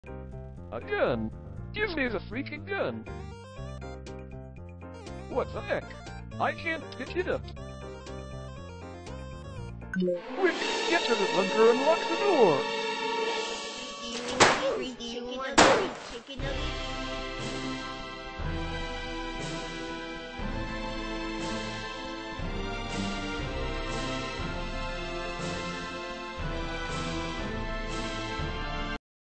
A gun? Give me the freaking gun! What the heck? I can't pick it up. Quick, get to the bunker and lock the door! Chicken nugget.